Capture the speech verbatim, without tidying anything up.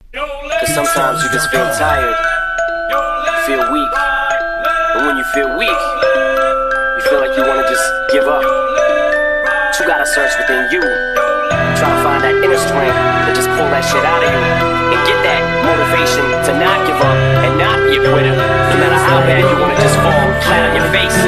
Cause sometimes you just feel tired, feel weak. And when you feel weak, you feel like you wanna just give up. But you gotta search within you, try to find that inner strength to just pull that shit out of you and get that motivation to not give up and not be a quitter, no matter how bad you wanna just fall flat on your face.